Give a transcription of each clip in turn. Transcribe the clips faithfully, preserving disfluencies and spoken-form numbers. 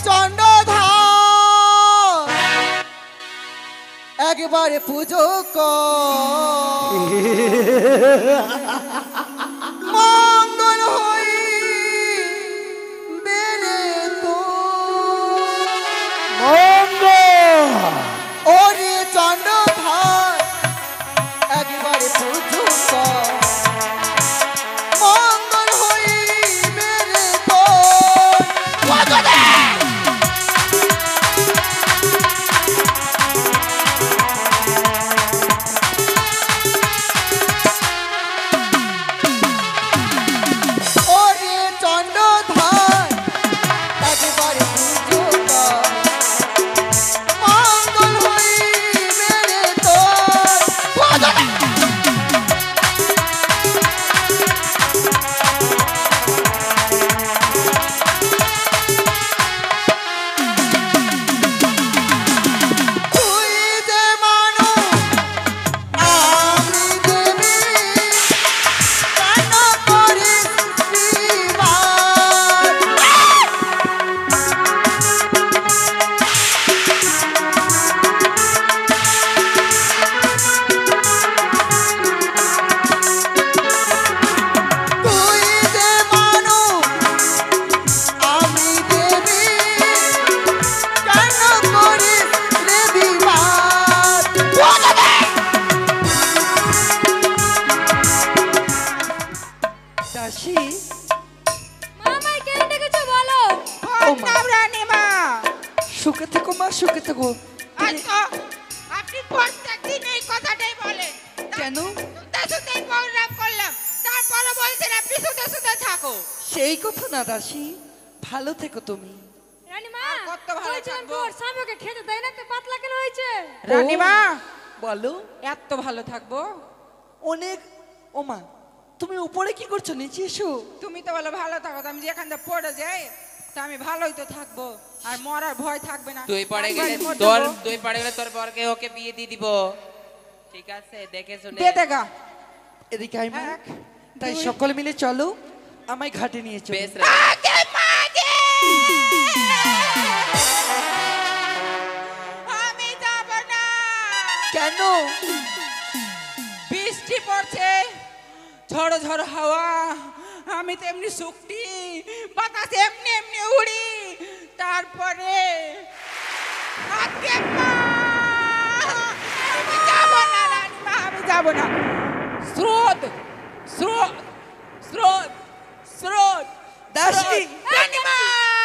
চন্ডধার একবারে পুজো কর মঙ্গল হই বেলে তো মঙ্গল ওরে চন্ডধার একবারে পুজো কর মঙ্গল হই বেলে তো সুখে থেকো মা সুখে থেকো আপনি প্রত্যেকদিন এই কথাটাই বলেন কেন শুধুই প্রোগ্রাম করলাম তারপরে বলছেন আপনি শুধু শুধু থাকো সেই কথা না দাসী ভালো থেকো তুমি রানীমা কত ভালো থাকবো সামকে খেতে দেয় না তো পাতলা কেন হয়েছে রানীমা বলো এত ভালো থাকবো অনেক ওমা তুমি উপরে কি করছো নিচে এসো তুমি তো বলো ভালো থাকো আমি যেখান থেকে পড়ে যাই তা আমি ভালোই তো থাকবো আর মরার ভয় থাকবে না তুই পড়ে গেলে তোর তুই পড়ে গেলে তোর বরকে ওকে বিয়ে দিয়ে দিব ঠিক আছে দেখে শুনে দে দেখা এদিকে আই মা তাই সকলে মিলে চলো আমায় ঘাটে নিয়ে চলো বেশ আগে মাগে আমি যাব না কেন বৃষ্টি পড়ছে ঝড়ো ঝড়ো হাওয়া আমি তো এমনি শুকটি বাতাসে এমনি এমনি উড়ি তারপরে আগে মা আমি যাব না রানীমা আমি যাব না স্রোত স্রোত স্রোত স্রোত দাসী রানীমা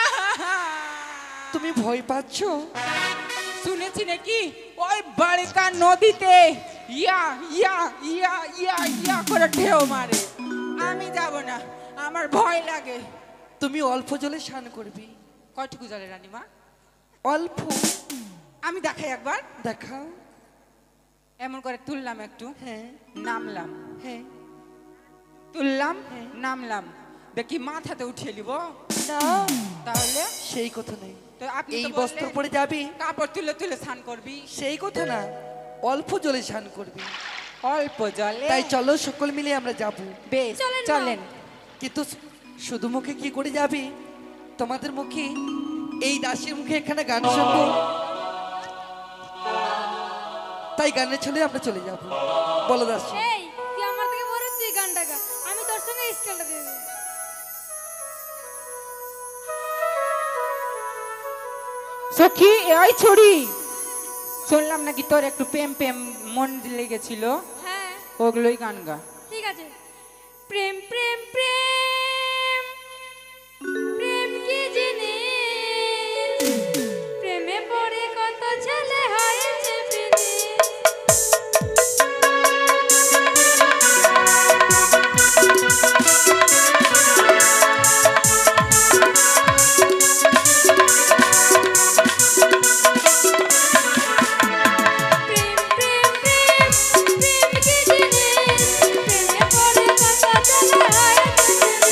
তুমি ভয় পাচ্ছ শুনেছি নাকি ওই বাড়িকা নদীতে ইয়া ইয়া ইয়া ইয়া ইয়া করে ঢেউ মারে আমি যাব না আমার ভয় লাগে তুমি অল্প জলে স্নান করবি কয়টুকু জলে রানীমা অল্প আমি দেখাই একবার দেখাও এমন করে তুললাম একটু হ্যাঁ নামলাম হ্যাঁ তুললাম নামলাম দেখি মাথাতে উঠিয়ে নিব না তাহলে সেই কথা নেই তো আপনি এই তো বস্ত্র বললেন পরে যাবি কাপড় তুলে তুলে স্নান করবি সেই কথা না অল্প জলে স্নান করবি অল্প জলে তাই চলো সকল মিলে আমরা যাব বেশ চলেন মা। চলেন কিন্তু শুধু মুখে কি করে যাবি তোমাদের মুখে এই দাসীর মুখে এখানে গান শুনবো তাই গানের ছলে আমরা চলে যাব বলো দাসী এই তুই আমার থেকে বড় তুই গানটা গা আমি তোর সঙ্গে স্কেলটা দিয়ে দেব সখী এই ছড়ি শুনলাম নাকি তোর একটু প্রেম প্রেম মন লেগেছিল হ্যাঁ ওগুলোই গান গা ঠিক আছে প্রেম প্রেম প্রেম প্রেম কি জিনিস প্রেমে পড়ে কত ছেলে হয়েছে বিনি প্রেম প্রেম প্রেম প্রেম কি জিনিস প্রেমে পড়ে কত ছেলে হয়েছে বিনি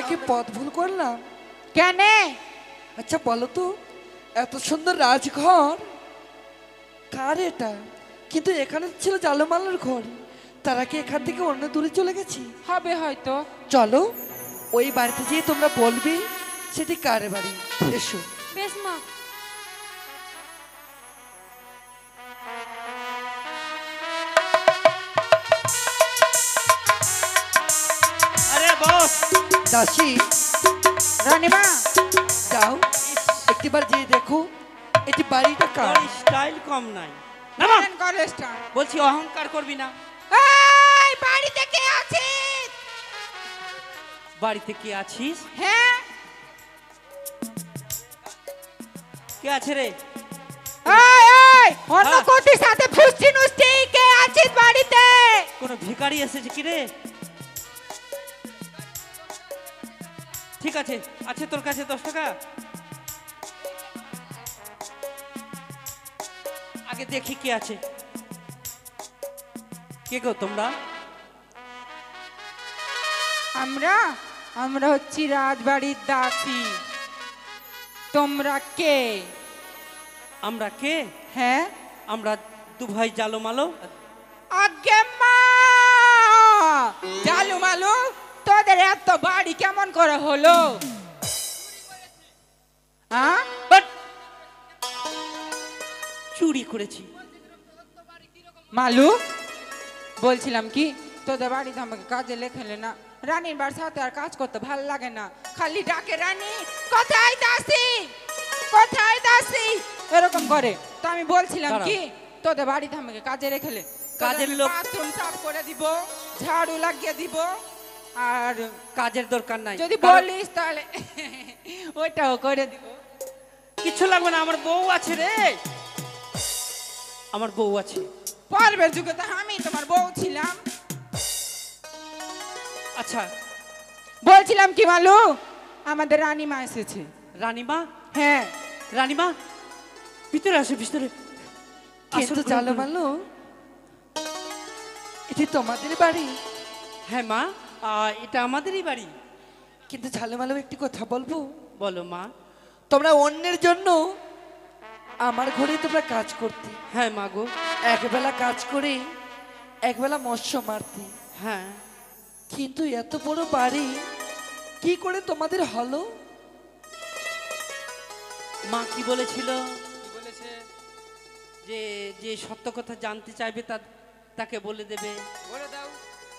কি পথ ভুল করলাম? কেন? আচ্ছা বলো তো, এত সুন্দর রাজঘর কার এটা? কিন্তু এখানে ছিল জালোমালের ঘর, তারা কি এখান থেকে অন্য দূরে চলে গেছি? হবে হয়তো। চলো ওই বাড়িতে যেয়ে তোমরা বলবে সেটি কার বাড়ি। এসো। বেশ মা। আরে বস দাসী, রানীমা, যাও একটিবার যেয়ে দেখো এটি বাড়িটা কার। তোর স্টাইল কম নাই। নামা, কেন কলেজটা? বলছি অহংকার করবি না। এই বাড়িতে কে আছিস? বাড়িতে কে আছিস? হ্যাঁ, কে আছে রে? এই এই অন্য হ্যাঁ। কোটির সাথে ফুসছি নুসছি, কে আছিস বাড়িতে? কোনো ভিখারি এসেছে কি রে? ঠিক আছে, আছে তোর কাছে দশ টাকা? আগে দেখি কে আছে। কে গো তোমরা? আমরা আমরা হচ্ছি রাজবাড়ির দাসী। তোমরা কে? আমরা কে? হ্যাঁ, আমরা দু ভাই জালো মালো। আগে মা জালু মালু, তোদের এত বাড়ি কেমন করে হলো? হ্যাঁ, বাট! চুরি করেছি। মালু বলছিলাম কি, তোদের বাড়িতে আমাকে কাজে লেখেলে না। রানীর বার সাথে আর কাজ করতে ভালো লাগে না, খালি ডাকে রানী কোথায় দাসী, কোথায় দাসী, এরকম করে। তো আমি বলছিলাম দাঁড়াও। কি, তোদের বাড়িতে আমাকে কাজে রেখেলে কাজের লোক- বাথরুম সাফ করে দিব, ঝাড়ু লাগিয়ে দিব, আর কাজের দরকার নাই। যদি কারণ বলিস তাহলে ওইটাও করে দিব। কিছু লাগবে না, আমার বউ আছে রে। আমার বউ আছে। পর্বের যুগে তো আমি তোমার বউ ছিলাম। আচ্ছা, বলছিলাম কি মালু, আমাদের রানীমা এসেছে। রানীমা? হ্যাঁ, রানীমা ভিতরে আসো, ভিতরে। কিন্তু আসুন, জালোমালো, এটি তোমাদের বাড়ি? হ্যাঁ মা, আহ, এটা আমাদেরই বাড়ি। কিন্তু ঝালোমালো একটি কথা বলবো। বলো মা। তোমরা অন্যের জন্য আমার ঘরে তোমরা কাজ করতে, হ্যাঁ মা গো। একবেলা কাজ করে একবেলা মৎস্য মারতে, হ্যাঁ, কিন্তু এত বড় বাড়ি কি করে তোমাদের হলো? মা কি বলেছিল? বলেছে যে যে সত্য কথা জানতে চাইবে তা তাকে বলে দেবে। বলে দাও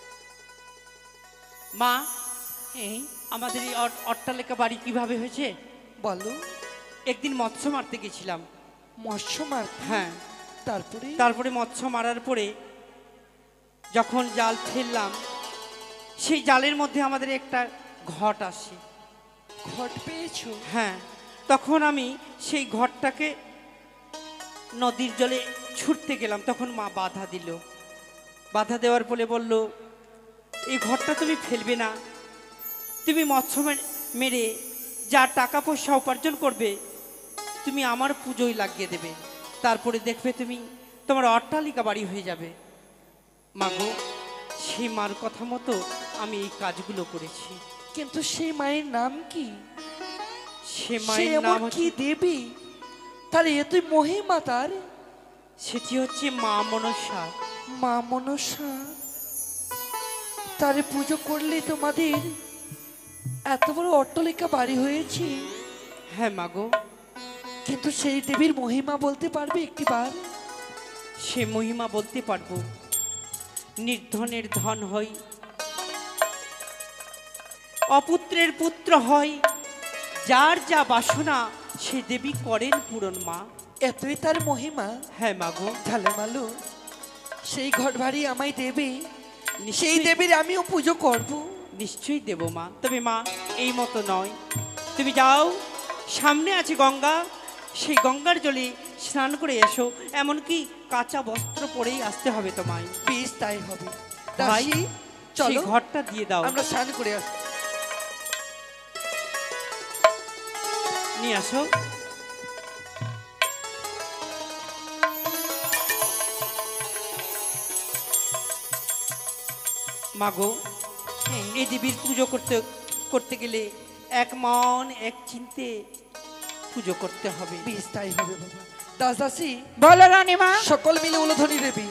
মা। এই আমাদের এই অট- অট্টালিকা বাড়ি কিভাবে হয়েছে? বলো। একদিন মৎস্য মারতে গেছিলাম। মৎস্য মারতে? হ্যাঁ, তারপরে? তারপরে মৎস্য মারার পরে যখন জাল ফেললাম, সেই জালের মধ্যে আমাদের একটা ঘট আসে। ঘট পেয়েছো? হ্যাঁ, তখন আমি সেই ঘরটাকে নদীর জলে ছুটতে গেলাম, তখন মা বাধা দিল। বাধা দেওয়ার ফলে বলল, এই ঘরটা তুমি ফেলবে না, তুমি মৎস্য মে- মেরে যা টাকা পয়সা উপার্জন করবে তুমি আমার পুজোয় লাগিয়ে দেবে, তারপরে দেখবে তুমি তোমার অট্টালিকা বাড়ি হয়ে যাবে। মাগো, সেই মার কথা মতো আমি এই কাজগুলো করেছি। কিন্তু সেই মায়ের নাম কি? সে সে মায়ের এমন নাম কি হচ্ছে, দেবী তার এতই মহিমা তার? সেটি হচ্ছে মা মনসা। মা মনসা। তারে পুজো করলে তোমাদের এত বড় অট্টালিকা বাড়ি হয়েছে। হ্যাঁ মাগো, কিন্তু সেই দেবীর মহিমা বলতে পারবে একটিবার? সে মহিমা বলতে পারবো। নির্ধনের ধন হয়, অপুত্রের পুত্র হয়, যার যা বাসনা সে দেবী করেন পূরণ মা। এতই তার মহিমা? হ্যাঁ মাগো। ঝালেমালু, সেই ঘর বাড়ি আমায় দেবে, সেই নিশ্চয়ই- দেবীর আমিও পুজো করব। নিশ্চয়ই দেব মা। তবে মা এই মতো নয়, তুমি যাও, সামনে আছে গঙ্গা, সেই গঙ্গার জলে স্নান করে এসো, এমনকি কাঁচা বস্ত্র পরেই আসতে হবে তোমায়। বেশ তাই হবে। ভাই, দাসী, সেই চলো ঘরটা দিয়ে দাও। আমরা স্নান করে আসি। নিয়ে আসো। মাগো, এই দেবীর পুজো করতে করতে গেলে এক মন এক চিনতে পুজো করতে হবে। বেশ তাই হবে বাবা। দাস দাসী বলো রানীমা। সকল মিলে উলুধ্বনি দেবী।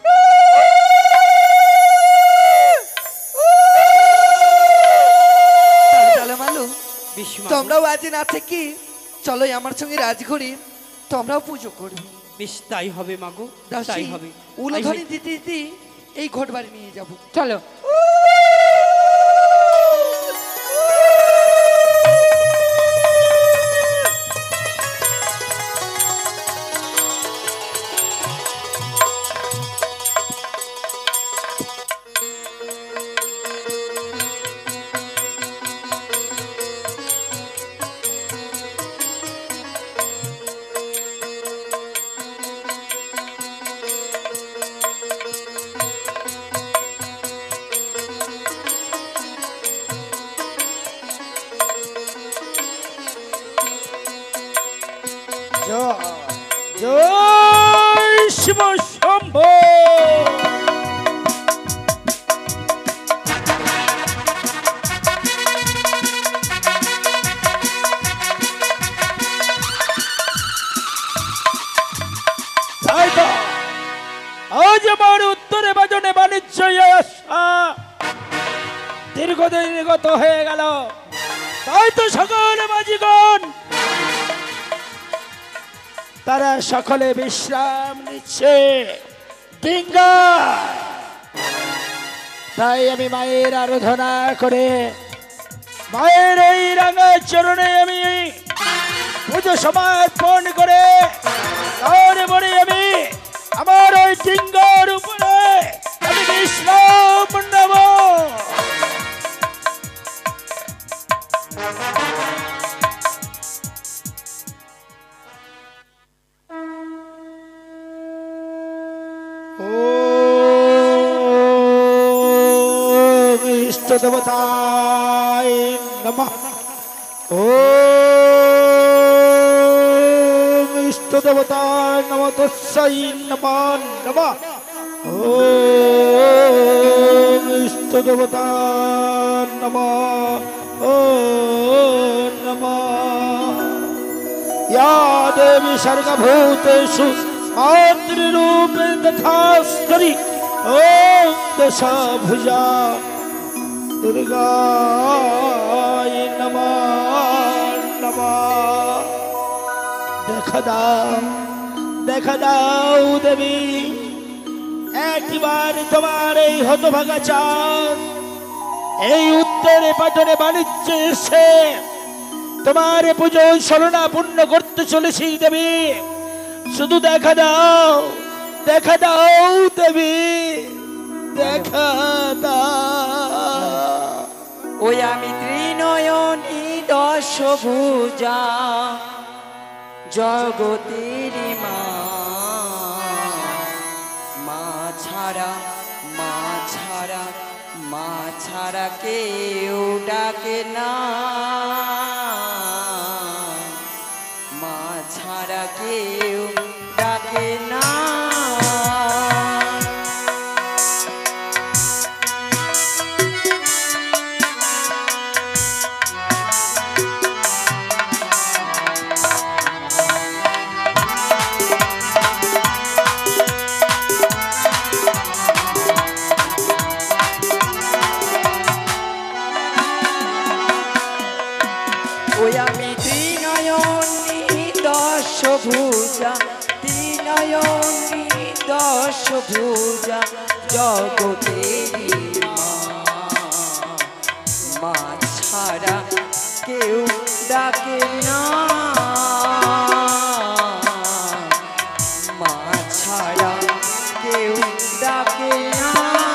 মালু বেশ মা গো, তোমরাও আজ না থেকে চলো আমার সঙ্গে রাজঘরে, তোমরাও পুজো করবে। বেশ তাই হবে মাগো, দাসী তাই হবে। উলুধ্বনি দিতে দিতে এই ঘট বাড়ি নিয়ে যাবো। চলো। জয় শিব শম্ভো। তাই তো আজ আমার উত্তরে বাজনে বাণিজ্য আসা দীর্ঘদিন গত হয়ে গেল। তাই তো সকল মাঝিগণ তারা সকলে বিশ্রাম নিচ্ছে ডিঙ্গা। তাই আমি মায়ের আরাধনা করে মায়ের এই রাঙা চরণে আমি পুজো সমর্পণ করে তারপরে আমি আমার ওই ডিঙ্গার উপরে আমি বিশ্রাম নেব। ওম ইষ্ট দেবতায় নমঃ। ওম ইষ্ট দেবতায় নমঃ তস্যৈ নমঃ নমঃ। ওম ইষ্ট দেবতায় নমঃ ওম নমঃ। या देवी सर्वभूतेषु मातृरूपे तथास्तरि ओम दशाभुजा दुर्गाय नमः नमः। দেখা দাও দেখা দাও দেবী, একবার তোমার এই হতভাগা চাঁদ এই উত্তরে পাটনে বাণিজ্য এসে তোমার পুজো শরণাপূর্ণ করতে চলেছি দেবী। শুধু দেখা দাও দেখা দাও দেবী, দেখা দাও। ওই আমি ত্রিনয়নী দশভুজা জগতের মা, মা ছাড়া মা ছাড়া মা ছাড়া কেউ ডাকে না, মা ছাড়া কেউ ডাকে না। ওই আমি ত্রিনয়নী দশভুজা ত্রিনয়নী দশভুজা জগতেরি মা, মা ছাড়া কেউ ডাকে না, মা ছাড়া কেউ ডাকে না।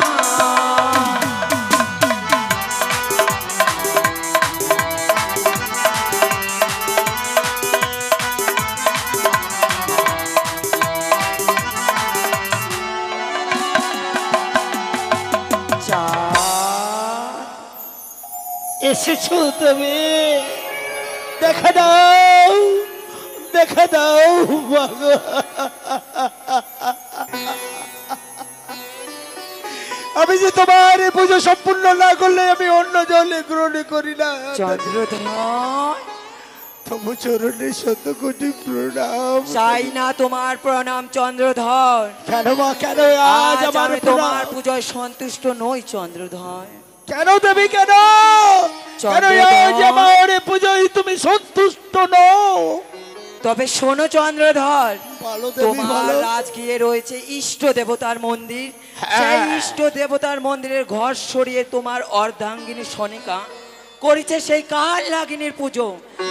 এসেছো তুমি, দেখা দাও দেখা দাও মাগো। আমি যে তোমার এই পুজো সম্পূর্ণ না করলে আমি অন্য জলে গ্রহণ করি না। চন্দ্রধর, তবু চরণে শত কোটি প্রণাম। চাই না তোমার প্রণাম চন্দ্রধর। কেন মা, কেন আজ আজ আমার আমি তোমার তোমার পূজায় সন্তুষ্ট নই চন্দ্রধর। কেন দেবী, কেন কেন চন্দ্রধর। আজ আমার এই পুজোয় তুমি সন্তুষ্ট নও? তবে শোনো চন্দ্রধর, বলো দেবী, তোমার বলো। রাজগৃহে রয়েছে ইষ্ট দেবতার মন্দির। হ্যাঁ। সেই ইষ্ট দেবতার মন্দিরের ঘর সরিয়ে তোমার অর্ধাঙ্গিনী সনিকা করেছে সেই কাল নাগিনীর পুজো।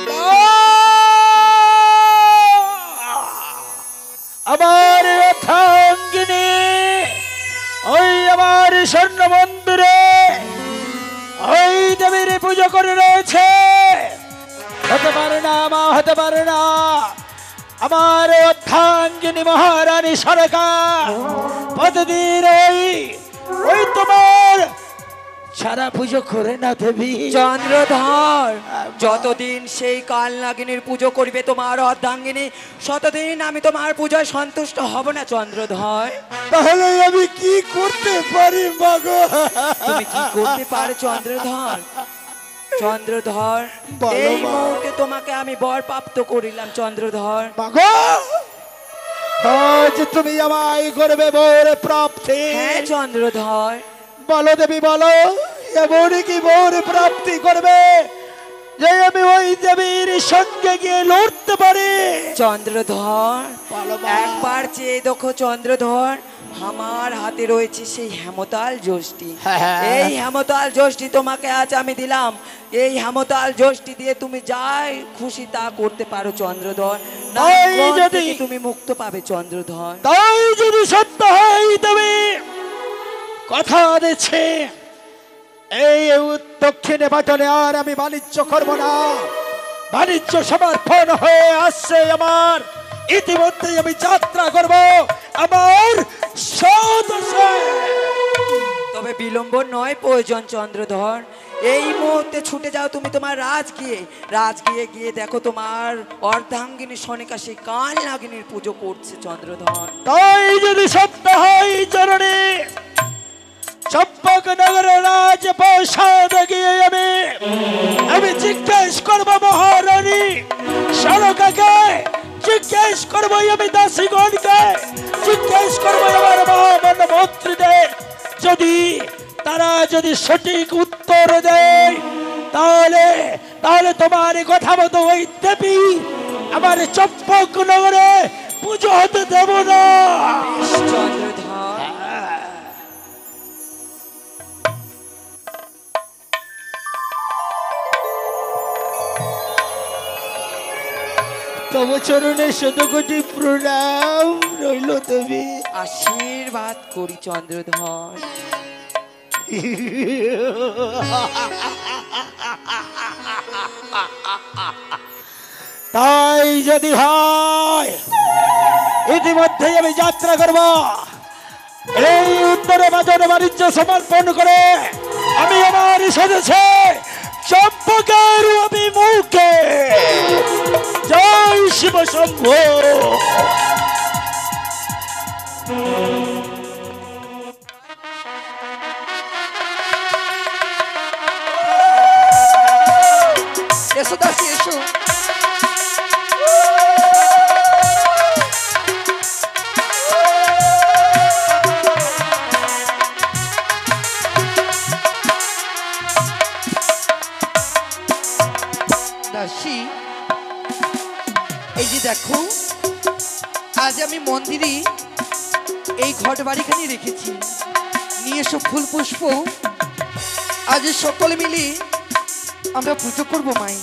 আমার অর্ধাঙ্গিনী ওই আমার স্বর্ণ মন্দিরে ওই দেবীর পুজো করে রয়েছে। হতে পারে না মা, হতে পারে না। আমার অর্ধাঙ্গিনী মহারানী সরকার প্রতিদিন ওই ওই তোমার সারা পুজো করে না দেবী। চন্দ্রধর, যতদিন সেই কাল নাগিনীর পুজো করবে তোমার অর্ধাঙ্গিনী, ততদিন আমি তোমার পূজায় সন্তুষ্ট হব না চন্দ্রধর। তাহলে আমি কি করতে পারি মাগো? তুমি কি করতে পারো চন্দ্রধর? চন্দ্রধর, বলো এই মা। মুহূর্তে তোমাকে আমি বর প্রাপ্ত করিলাম চন্দ্রধর। মাগো, আজ তুমি আমায় করবে বর প্রাপ্তি। হ্যাঁ চন্দ্রধর। বলো দেবী, বলো এমন কি বর প্রাপ্তি করবে যে আমি ওই দেবীর সঙ্গে গিয়ে লড়তে পারি? চন্দ্রধর, বলো মা। একবার চেয়ে দেখো চন্দ্রধর, আমার হাতে রয়েছে সেই হেমতাল যষ্টি। হ্যাঁ। এই হেমতাল যষ্টি তোমাকে আজ আমি দিলাম। এই হেমতাল যষ্টি দিয়ে তুমি যাই খুশি তা করতে পারো চন্দ্রধর। তাই নাগগণ যদি- থেকে তুমি মুক্ত পাবে চন্দ্রধর। তাই যদি সত্য হয় তবে কথা দিচ্ছে এই দক্ষিণে বাটনে আর আমি বাণিজ্য করব না। বাণিজ্য সমর্পণ হয়ে আসছে আমার। ইতিমধ্যে আমি যাত্রা করব আমার স্বদেশে। তবে বিলম্ব নয় প্রয়োজন চন্দ্রধর। এই মুহূর্তে ছুটে যাও তুমি তোমার রাজগৃহে। রাজগৃহে গিয়ে দেখো তোমার অর্ধাঙ্গিনী সনিকা সেই কাল নাগিনীর পুজো করছে চন্দ্রধর। তাই যদি সত্য হয় চরণে চম্পকনগরের রাজপ্রাসাদে গিয়ে আমি আমি জিজ্ঞেস করবো মহারানী সরকাকে, জিজ্ঞেস করবো আমি দাসীগণকে, জিজ্ঞেস করবো আমার মহামান্য মন্ত্রীদের। যদি তারা যদি সঠিক উত্তর দেয় তাহলে তাহলে তোমার কথা মতো ওই দেবী আমার চম্পকনগরে পুজো হতে দেব না। চন্দ্রধর, তব চরণে শত কোটি প্রণাম রইল দেবী। আশীর্বাদ করি চন্দ্রধর। তাই যদি হয় ইতিমধ্যেই আমি যাত্রা করব। এই উত্তরে বাজারে বাণিজ্য সমর্পণ করে আমি আমার স্বদেশে চম্পকের অভিমুখে। জয় শিব শম্ভু। এসো দাসী, এসো। দাসী, এই যে দেখো, আজ আমি মন্দিরে এই ঘট বাড়িখানি রেখেছি। নিয়ে এসো ফুল পুষ্প। আজ সকলে মিলে আমরা পুজো করবো মায়ের।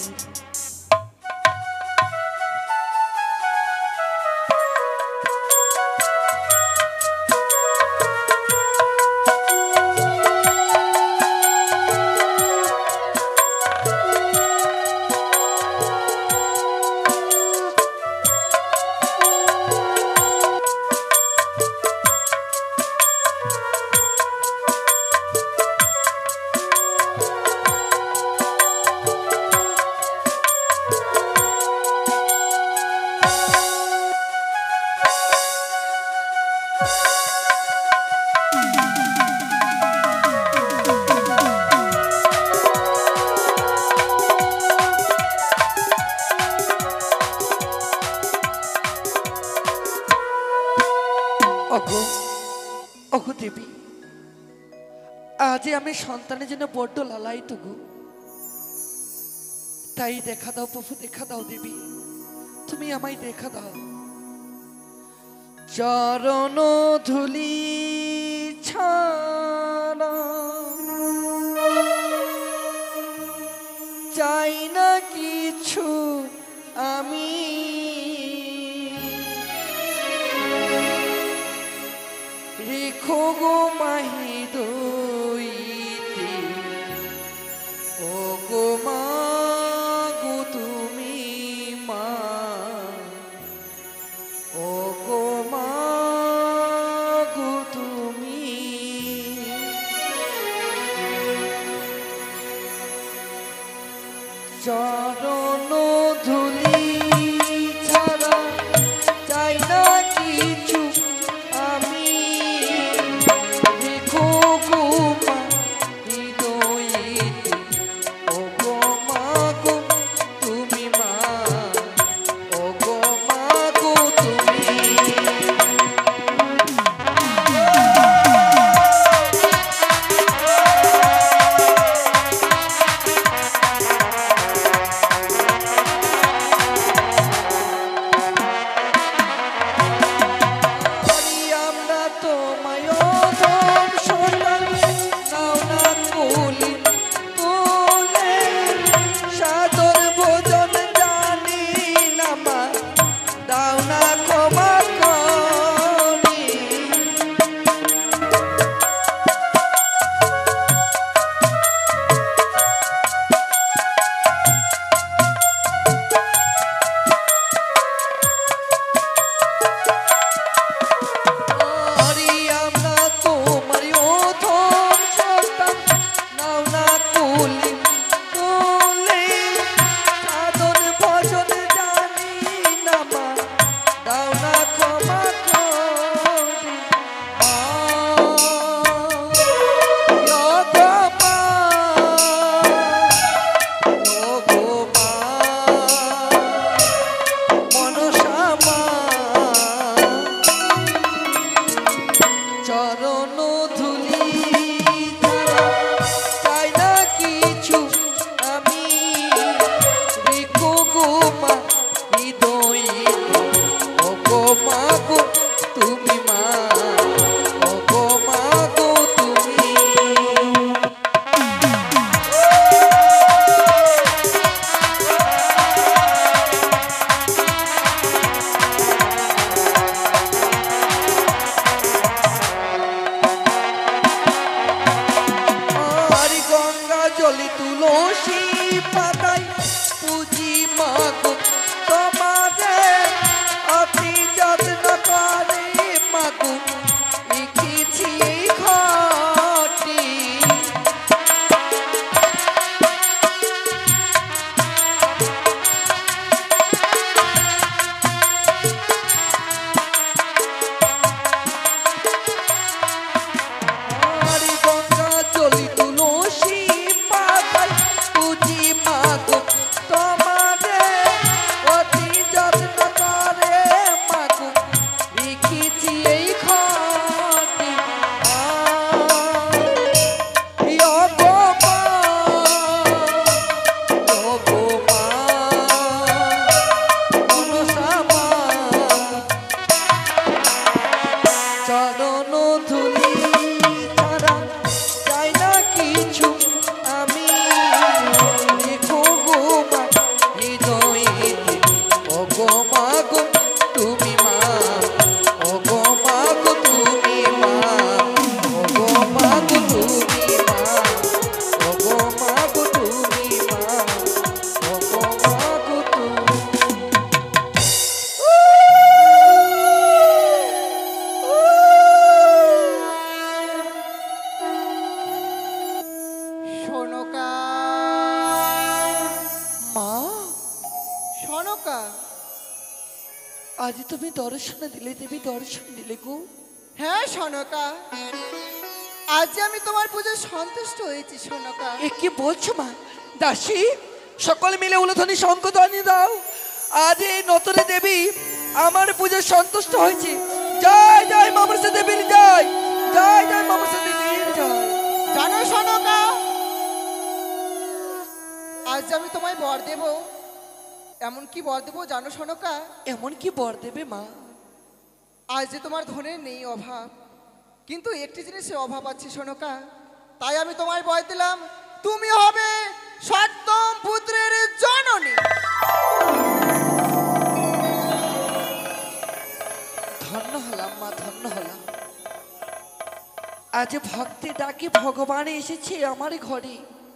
আজ আমি সন্তানের জন্য বড্ড লালায়িত গো। তাই দেখা দাও প্রভু, দেখা দাও দেবী, তুমি আমায় দেখা দাও। চরণ ধুলি ছাড়া চাই না কিছু আমি, রেখো গো মাহি দইতে, ও গো মা গো তুমি মা, ও গো মা গো তুমি। চরণ ধুলি ছাড়া চাই না কিছু আমি, রেখো গো মা হৃদয়েতে, ও গো মা গো তুমি মা, ও গো মা গো তুমি। আমরা তোমায় ধন সন্তান নাও না কুলি তুলে, সাদর ভোজন জানি না মা, দাও না ক্ষমা করি। আরে আমরা তোমারই অধম সন্তান, নাও না কুলি তুলে, সাধন ভজন জানি না মা, দাও না ক্ষমা করি। মা, ও গো মা, ও গো মা, মনসা মা। চরণ ধুলি ছাড়া চাই না কিছু আমি, রেখো গো মা হৃদয়েতে, ও গো মা গো তুমি মা, ও গো মা গো তুমি। আর গঙ্গা জলে তুলসী পাতায় পুজি মা গো তোমারে, অতি যত্ন করে মা গো লিখেছি এই ঘরটি। আরে গঙ্গা জলে তুলসী পাতায় পুজি মা গো তোমারে, অতি যত্ন করে মা গো লিখেছি এই ঘরটি। ও গো মা, ও গো মা, মনসা মা। চরণ ধুলি ছাড়া চাই না কিছু আমি, রেখো গো মা হৃদয়েতে, ও গো মা গো তুমি মা, ও গো মা গো তুমি মা, ও গো মা গো তুমি মা, ও গো মা গো তুমি মা, ও গো মা গো তুমি। সনকা, মা, সনকা, আজ তুমি দর্শন দিলে দেবী, দর্শন দিলে গো। হ্যাঁ সনকা, আজ আমি তোমার পুজো সন্তুষ্ট হয়েছি সনকা। এ কি বলছো মা? দাসী, সকলে মিলে উলুধ্বনি শঙ্খধ্বনি দাও। আজ এই নতুন দেবী আমার পুজো সন্তুষ্ট হয়েছে। জয় জয় মমসা দেবীর জয়, জয় জয় মমসা দেবীর জয়। জানো সনকা, আজ আমি তোমায় বর দেব। এমন কি বর দেবো জানো সনকা? এমন কি বর দেবে মা? আজ যে তোমার ধনের নেই অভাব, কিন্তু একটি জিনিসের অভাব আছে সনকা। তাই আমি তোমায় বর দিলাম, তুমি হবে সপ্তম পুত্রের জননী। ধন্য হলাম মা, ধন্য হলাম। আজ ভক্তি ডাকি ভগবান এসেছে আমার ঘরে।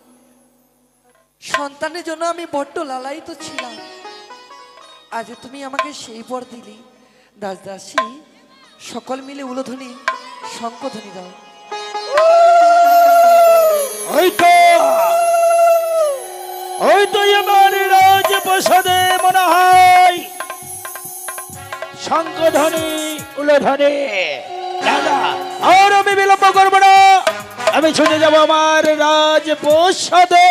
সন্তানের জন্য আমি বড্ড লালায়িত ছিলাম, আজ তুমি আমাকে সেই বর দিলি। দাস দাসী সকল মিলে উলোধ্বনি শঙ্খধ্বনি দাও। ওই তো ওই তো আমার রাজপ্রাসাদে মনে হয় শঙ্খধ্বনি উলধ্বনি। দাদা আর আমি বিলম্ব করবো না, আমি ছুটে যাবো আমার রাজপ্রাসাদে।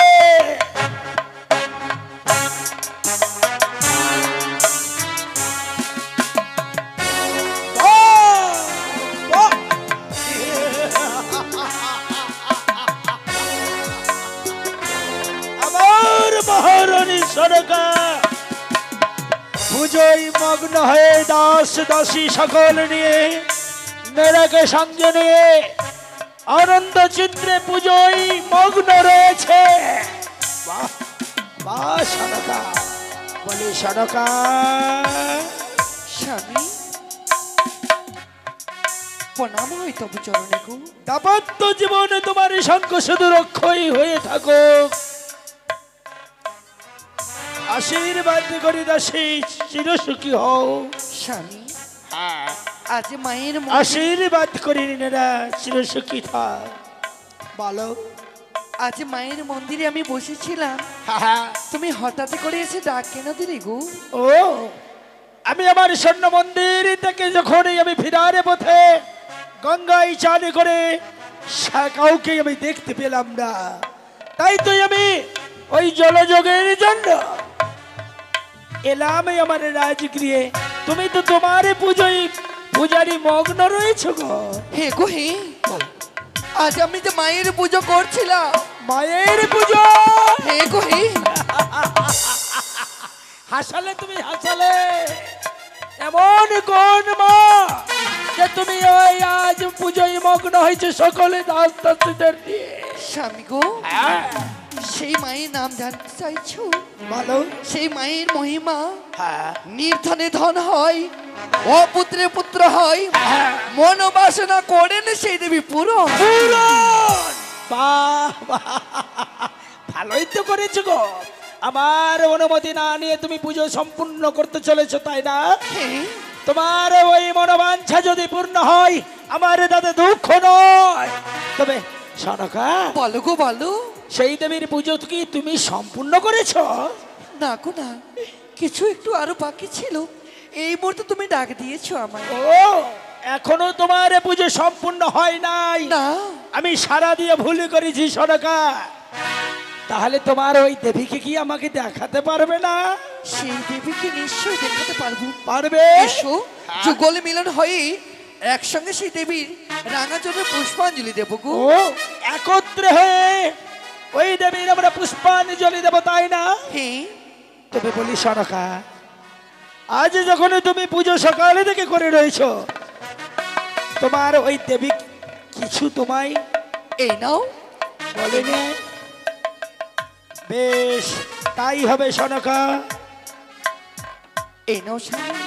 আমার মহারানী সনকা পুজোয় মগ্ন হয়ে দাস দাসী সকল নিয়ে মেয়েরাকে সঙ্গে নিয়ে আনন্দ চিত্রে পুজোয় মগ্ন রয়েছে। বাহ বাহ সনকা, বলি সনকা। স্বামী প্রণাম হয় তবু চরণে গো। দাম্পত্য জীবনে তোমার শঙ্খ শুধু রক্ষই হয়ে থাকুক, আশীর্বাদ করি দাসী চিরসুখী হও। স্বামী আজ মায়ের মন- আশীর্বাদ করি নেরা চিরসুখী থাক। বলো। আজ মায়ের মন্দিরে আমি বসেছিলাম, হ্যাঁ, তুমি হঠাৎ করে এসে ডাক কেন দিলে গো? ও আমি আমার স্বর্ণ মন্দির থেকে যখনই আমি ফিরারে পথে গঙ্গায় চান করে সা- কাউকে আমি দেখতে পেলাম না, তাই তো আমি ওই জলযোগের জন্য এলাম এই আমার রাজগৃহে। তুমি তো তোমার পুজোয় পূজারি মগ্ন রয়েছো গো। হে গো হে, আজ আমি যে মায়ের পুজো করছিলাম। মায়ের পুজো। হে গো হে, হাসালে তুমি হাসালে, এমন কোন মা যে তুমি ওই আজ পুজোয় মগ্ন হয়েছে সকলে দাস দাসীদের নিয়ে? স্বামী গো, হ্যাঁ, সেই মায়ের নাম জানতে চাইছো? বলো। সেই মায়ের মহিমা হ্যাঁ, নির্ধনে ধন হয়, অপুত্রে পুত্র হয়, মনোবাসনা করেন সেই দেবী পুরো। পূরণ। বাহ বাহ, ভালোই তো করেছো গো। আমার অনুমতি না নিয়ে তুমি পুজো সম্পূর্ণ করতে চলেছো, তাই না? তোমার ওই মনোবাঞ্ছা যদি পূর্ণ হয় আমার তাতে দুঃখ নয়। তবে সনকা, বলো গো বলো। সেই দেবীর পুজো কি তুমি সম্পূর্ণ করেছো? না গো না, কিছু একটু আরো বাকি ছিল, এই মুহূর্তে তুমি ডাক দিয়েছো আমায়। ও এখনো তোমার পুজো সম্পূর্ণ হয় নাই? না, আমি সারা দিয়ে ভুল করেছি সনকা। তাহলে তোমার ওই দেবীকে কি আমাকে দেখাতে পারবে না? সেই দেবীকে নিশ্চয়ই দেখাতে পারবো। পারবে? এসো, যুগল মিলন হয়ে একসঙ্গে সেই দেবীর রাঙা চোখে পুষ্পাঞ্জলি দেবো গো। ও একত্রে হয়ে ওই দেবীর আমরা পুষ্পাঞ্জলি দেবো, তাই না? হ্যাঁ, তবে বলি সনকা, আজ যখন তুমি পুজো সকালে থেকে করে রয়েছো, তোমার ওই দেবী কিছু তোমায় এই নাও। বলেনি? বেশ, তাই হবে সনকা। এই নাও স্বামী।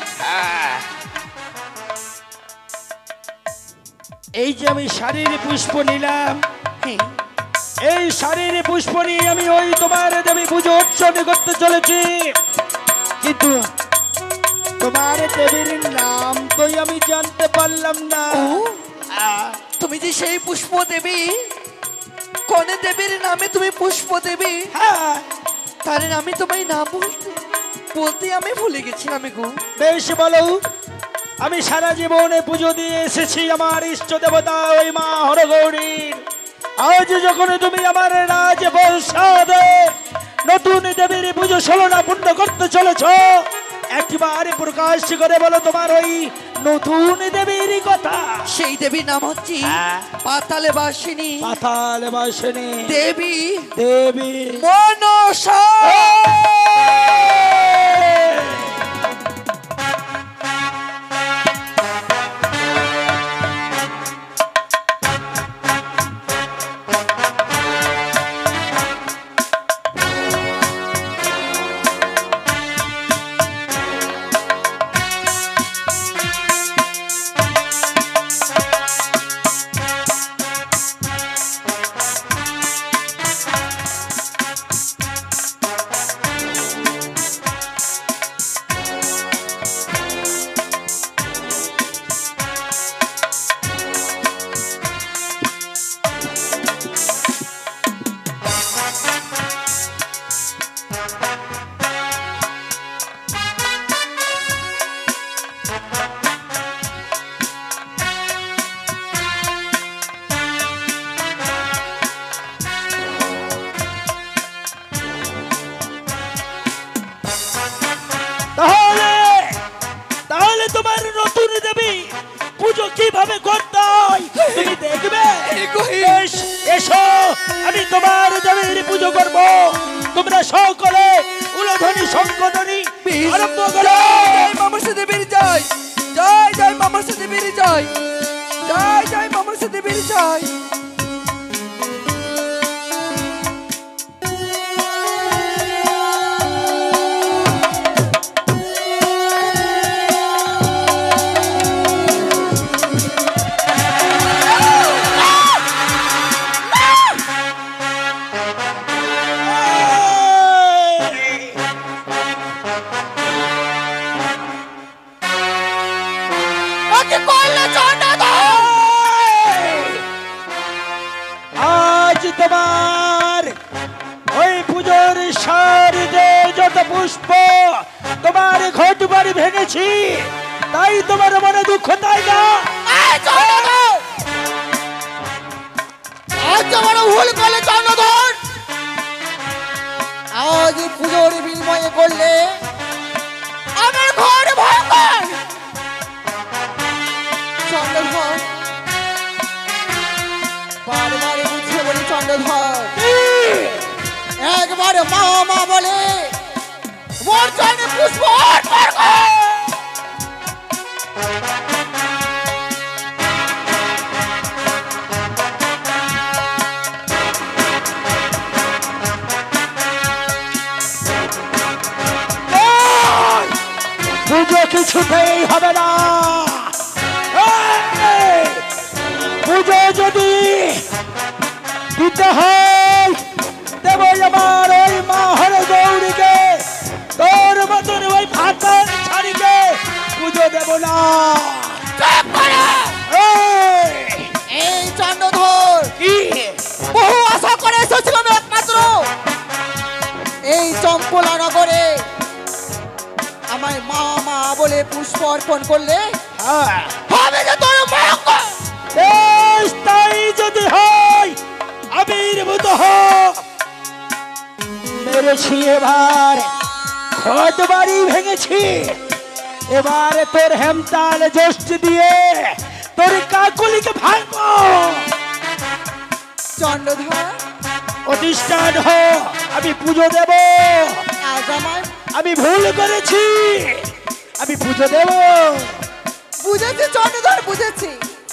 এই যে আমি শাড়ির পুষ্প নিলাম, হ্যাঁ, এই শাড়ির পুষ্প নিয়ে আমি ওই তোমার দেবী পুজো উৎসব করতে চলেছি, কিন্তু তোমার দেবীর নাম তো আমি জানতে পারলাম না। ও, তুমি যে সেই পুষ্প দেবী, কোন দেবীর নামে তুমি পুষ্প দেবী, হ্যাঁ, তার নামে তোমায় নাম বলতে বলতে আমি ভুলে গেছিলাম গো। বেশ বলো। আমি সারা জীবনে পুজো দিয়ে এসেছি আমার ইষ্ট দেবতা ওই মা হরগৌরীর। আজ যখন তুমি আমার রাজপ্রাসাদে নতুন দেবীর পুজো ষোলনা পূর্ণ করতে চলেছ, একবারে প্রকাশ করে বলো তোমার ওই নতুন দেবীর কথা। সেই দেবীর নাম হচ্ছে হ্যাঁ। পাতালে বাসিনী পাতাল বাসিনী দেবী দেবী মনসা। তাহলে তাহলে তোমার নতুন দেবী পুজো কিভাবে করতে হয় তুমি দেখবে। বেশ, এসো আমি তোমার দেবীর পুজো করব। তোমরা সকলে উলধ্বনি শঙ্খধ্বনি আরম্ভ করো। জয় মামসা দেবীর জয়, জয় জয় মামসা দেবীর জয়, জয় জয় মামসা দেবীর জয়। আজ তোমার ওই পুজোর সারিতে যত পুষ্প তোমার ঘট বাড়ি ভেঙেছি, তাই তোমার মনে দুঃখ, তাই না? আজ আমার ভুল করলে চন্দ্রধর, আজ পুজোর বিনিময়ে করলে আমার ঘর ভয়ঙ্কর। চন্দ্রধর, বারবার বুঝিয়ে বলি চন্দ্রধর, একবার মা মা বলে মোর চরণে পুষ্প অর্পণ কর। পুজো কিছুতেই হবে না। এই, পুজো যদি দিতে হয় দেব আমার ওই মা হরে গৌরীকে, তোর মতন ওই ফাটার ছাড়িকে পুজো দেব না। এই, এই চন্দ্রধর, কি বহু আশা করে এসেছিলাম একমাত্র এই চম্পলা নগরে আমার মা মা বলে পুষ্প অর্পণ করলে হ্যাঁ, হবে যে তোর ভয়ঙ্কর। বেশ, তাই যদি হয় আবির্ভূত হ। মেরেছি এবার, ঘট বাড়ি ভেঙেছি, এবার তোর হেমতাল জ্যেষ্ঠ দিয়ে তোর কাকুলিকে ভাঙবো। চন্দ্রধর, প্রতিষ্ঠান হ, আমি পুজো দেব। আজ আমার আমি ভুল করেছি, আমি পুজো দেব। বুঝেছি চন্দ্রধর, বুঝেছি।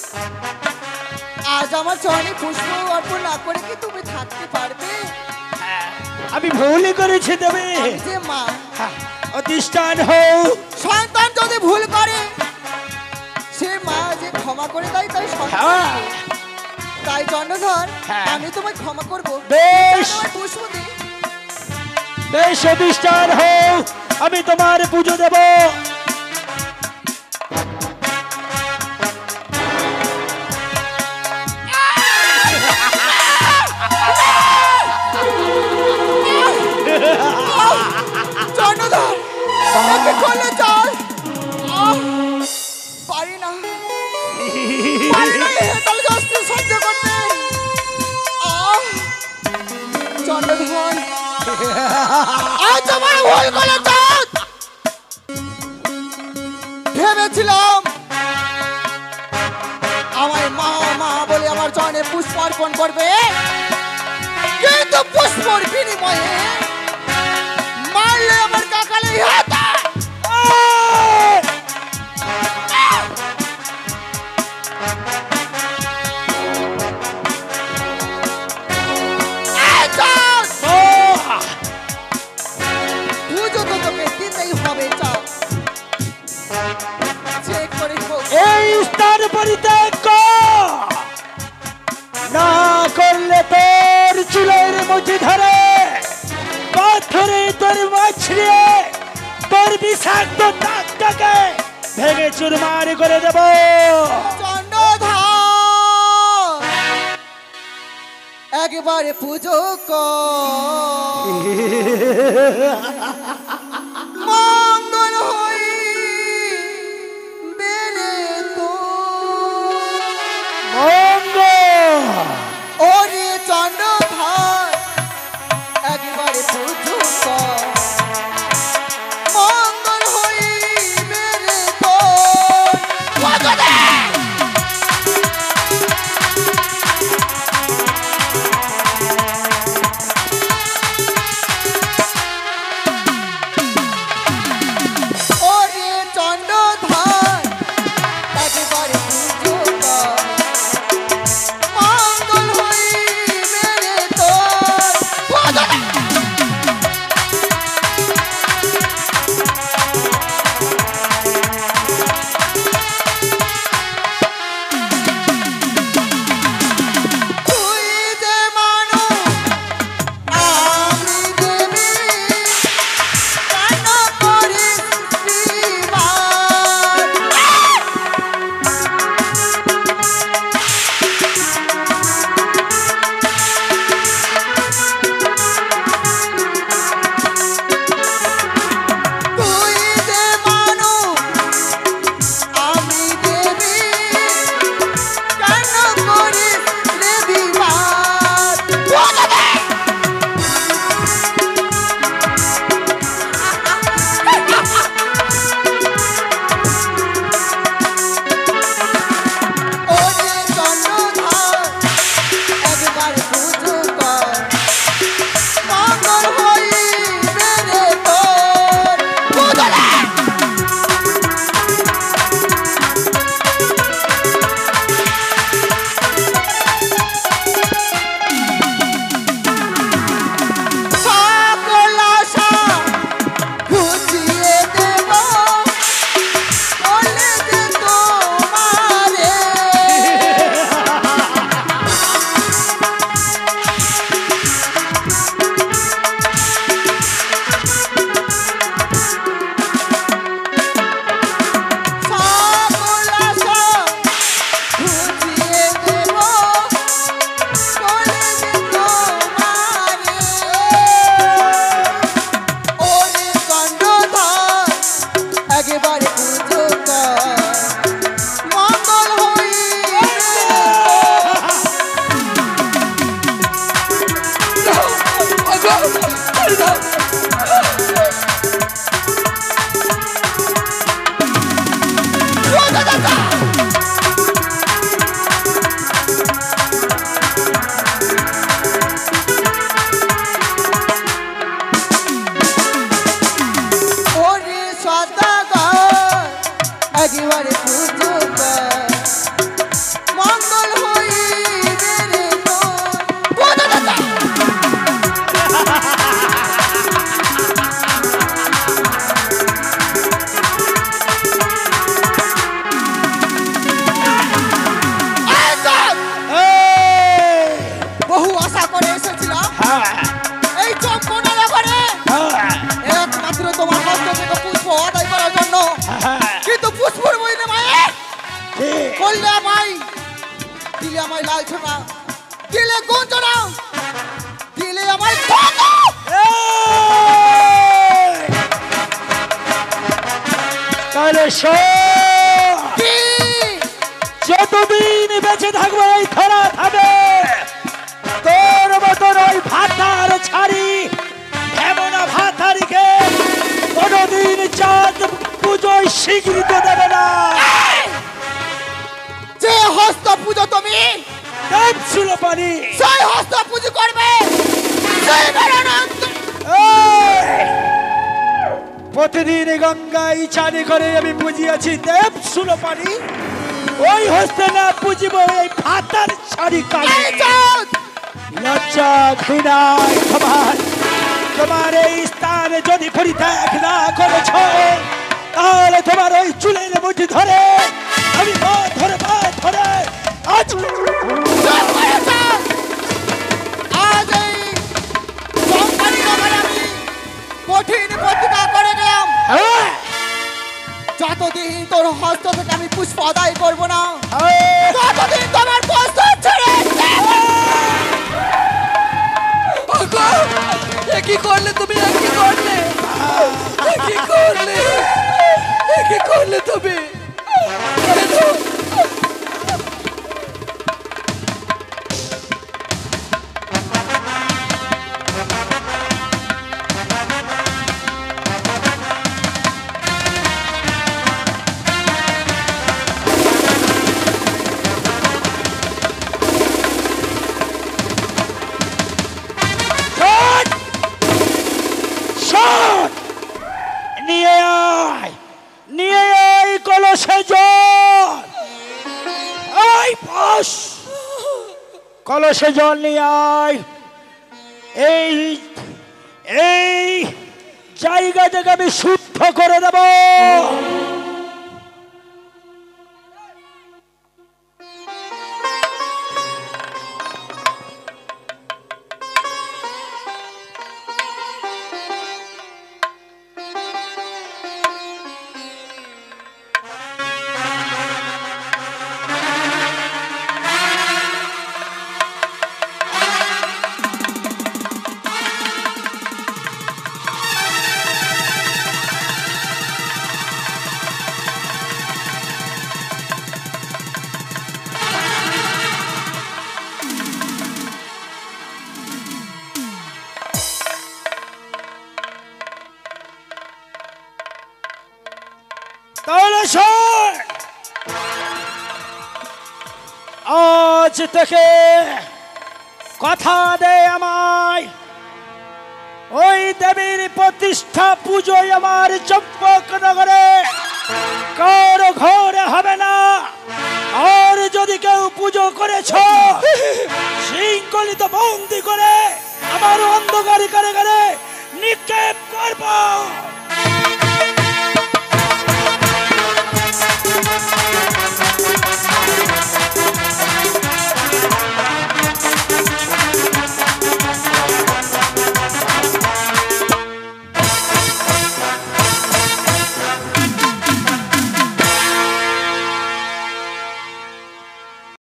আজ আমার চরণে পুষ্প অর্পণ না করে কি তুমি থাকতে পারবে? আমি ভুল করেছি দেবে। আমি যে মা, প্রতিষ্ঠান হও। সন্তান যদি ভুল করে সে মা যে ক্ষমা করে দেয় তাই সন্তান। হ্যাঁ। তাই চন্দ্রধর, হ্যাঁ। আমি তোমায় ক্ষমা করবো। বেশ। আমায় পুষ্প দিই। বেশ, প্রতিষ্ঠান হও, আমি তোমার পুজো দেব। চন্দ্রধর, একে করলে চল। আহ, পারি না, পারি না এই হেতাল কষ্ট সহ্য করতে। আহ, চন্দ্রধর, আজ আমার ভুল করলে চল। ভেবেছিলাম আমায় মা মা বলে আমার চরণে পুষ্প অর্পণ করবে, কিন্তু পুষ্পর বিনিময়ে মারলে আমার কাকালে হাতা। পুজো তো তোকে দিতেই হবে, চাপ যে করে হোক এই স্থান পরিত্যাগ কর, না করলে তোর চুলের মুঠি ধরে পাথরে তোর মাছড়িয়ে তোর বিষাক্ত নাকটাকে ভেঙে চুরমার করে দেব। চন্দ্রধর একবারে পুজো কর, মঙ্গল হই বেড়ে তো মঙ্গল ওরে চন্দ্রধর একবারে পুজো কর, মঙ্গল হই বেড়ে তো। ওরে চন্দ্রধর একবারে পুজো কর, মঙ্গল হই বেড়ে তো। তুই যে মানুষ আমি দেবী, কেন করিস বিবাদ? তুই যে মানুষ আমি দেবী, কেন করিস রে বিবাদ? ওরে চন্দ্রধর একবার পুজো কর, মঙ্গল হই বেড়ে তোর। সকল আশা ঘুচিয়ে দেব, বলে যে তোমারে সকল আশা ঘুচিয়ে দেব, বলে যে তোমারে। ওরে চন্দ্রধর একবারে পুজো কর, মঙ্গল হই ওরে সদাগর একবারে পুজো কর, মঙ্গল হই বেড়ে তোর। বহু আশা করে এসেছিলাম এই চম্পনা নগরে একমাত্র তোমার হস্ত থেকে পুষ্প আদায় করার জন্য, কিন্তু পুষ্পর বইলে মায়ে করলে আমায় দিলে আমায় লাল ছোটা, দিলে গঞ্জনা, দিলে আমায় ধোঁকা। তাহলে শোন, কি? যতদিন বেঁচে থাকবো এই ধরা থাকবে তোর মতন ওই ভাতার ছাড়ি এমন ভাতারিকে কোনদিন চাঁদ পুজোয় স্বীকৃতি দেবে না। যে হস্ত পুজো তুমি দেব সুলোপানি সেই হস্ত পুজো করবে সেই গণনান্ত এই! প্রতিদিন এই গঙ্গায় চারি করে আমি পুজিয়াছি দেব সুলোপানি, ওই হস্তে না পুজিব এই ভাতার শাড়ি কালি। এই চাঁদ! লজ্জা ঘৃণায় তোমার তোমার এই স্থানে যদি পরিত্যাগ না করেছ, তাহলে তোমার ওই চুলের মুঠি ধরে আমি পা ধরে পা ধরে আজ চুপ করে চাঁদ! আজ এই কোম্পানি নগরে আমি কঠিন প্রতিজ্ঞা করে গেলাম, হ্যাঁ, যতদিন তোর হস্ত থেকে আমি পুষ্প আদায় করবো না, হ্যাঁ, ততদিন তোমার বস্ত্র ছেড়ে এ কি করলে তুমি? এ কি করলে? এ কি করলে? এ কি করলে তুমি? কেন? শোন! শোন! নিয়ে আয় নিয়ে আয় কলসে জল, এই বস কলসে জল নিয়ে আয়। এই এই জায়গাটাকে আমি শুদ্ধ করে দেব। তাহলে শোন, আজ থেকে কথা দে আমায়, ওই দেবীর প্রতিষ্ঠা পুজোয় আমার চম্পক নগরে কারো ঘরে হবে না। আর যদি কেউ পুজো করেছ, শৃঙ্খলিত বন্দি করে আমার অন্ধকারী কারাগারে